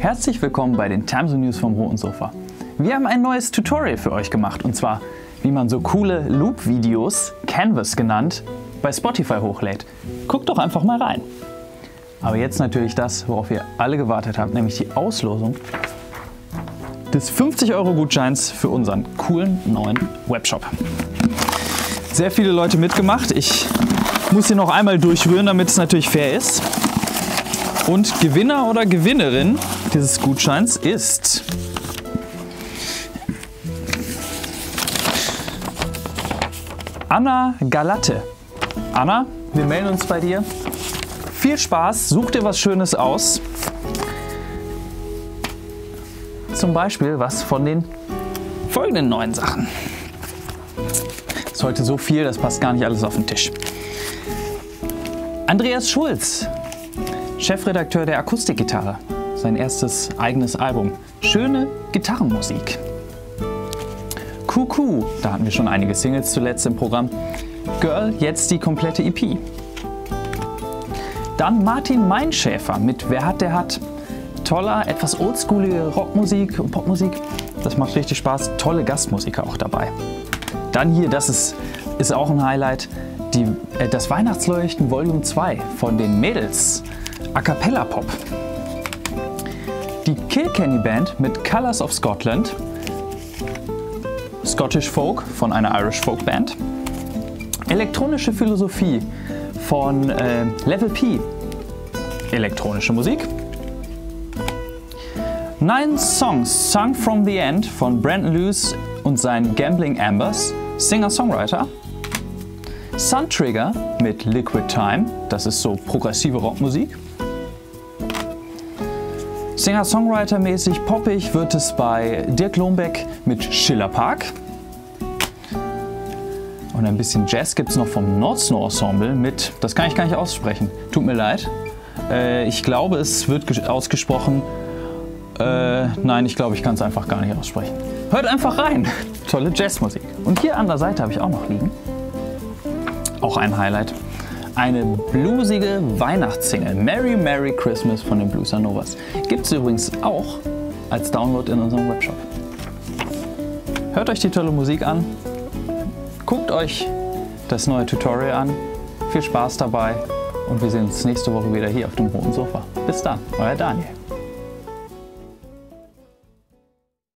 Herzlich willkommen bei den Times & News vom Roten Sofa. Wir haben ein neues Tutorial für euch gemacht und zwar, wie man so coole Loop-Videos, Canvas genannt, bei Spotify hochlädt. Guckt doch einfach mal rein. Aber jetzt natürlich das, worauf ihr alle gewartet habt, nämlich die Auslosung des 50-Euro-Gutscheins für unseren coolen neuen Webshop. Sehr viele Leute mitgemacht. Ich muss hier noch einmal durchrühren, damit es natürlich fair ist. Und Gewinner oder Gewinnerin dieses Gutscheins ist Anna Galatte. Anna, wir melden uns bei dir. Viel Spaß, such dir was Schönes aus. Zum Beispiel was von den folgenden neuen Sachen. Ist heute so viel, das passt gar nicht alles auf den Tisch. Andreas Schulz, Chefredakteur der Akustikgitarre, sein erstes eigenes Album. Schöne Gitarrenmusik. Kuku, da hatten wir schon einige Singles zuletzt im Programm. Girl, jetzt die komplette EP. Dann Martin Meinschäfer mit Wer hat, der hat. Toller, etwas oldschoolige Rockmusik und Popmusik. Das macht richtig Spaß. Tolle Gastmusiker auch dabei. Dann hier, das ist auch ein Highlight, das Weihnachtsleuchten Volume 2 von den Mädels. A Cappella Pop. Die Kilkenny Band mit Colours of Scotland. Scottish Folk von einer Irish Folk Band. Elektronische Philosophie von Level P. Elektronische Musik. 9 Songs Sung from the End von Brandon Lewis und seinen Gambling Ambers, Singer-Songwriter. Suntrigger mit Liquid Time, das ist so progressive Rockmusik. Singer-Songwriter-mäßig poppig wird es bei Dirk Lombeck mit Schiller Park. Und ein bisschen Jazz gibt es noch vom North Snow Ensemble mit, das kann ich gar nicht aussprechen, tut mir leid. Ich glaube, es wird ausgesprochen. Nein, ich glaube, ich kann es einfach gar nicht aussprechen. Hört einfach rein. Tolle Jazzmusik. Und hier an der Seite habe ich auch noch liegen. Auch ein Highlight. Eine bluesige Weihnachtssingle. Merry Merry Christmas von den Bluesanovas. Gibt es übrigens auch als Download in unserem Webshop. Hört euch die tolle Musik an. Guckt euch das neue Tutorial an. Viel Spaß dabei. Und wir sehen uns nächste Woche wieder hier auf dem Roten Sofa. Bis dann, euer Daniel.